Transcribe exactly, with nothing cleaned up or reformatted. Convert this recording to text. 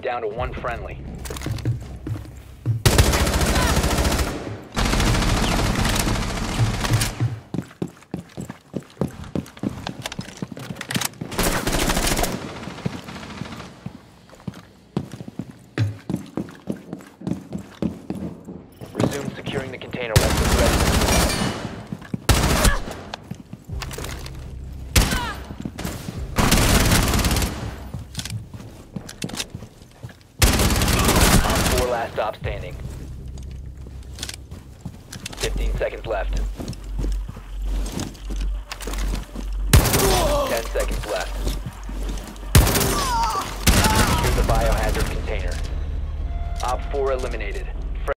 down to one friendly. Resume securing the container once it's ready. Last stop standing. fifteen seconds left. ten seconds left. Secure the biohazard container. Op four eliminated.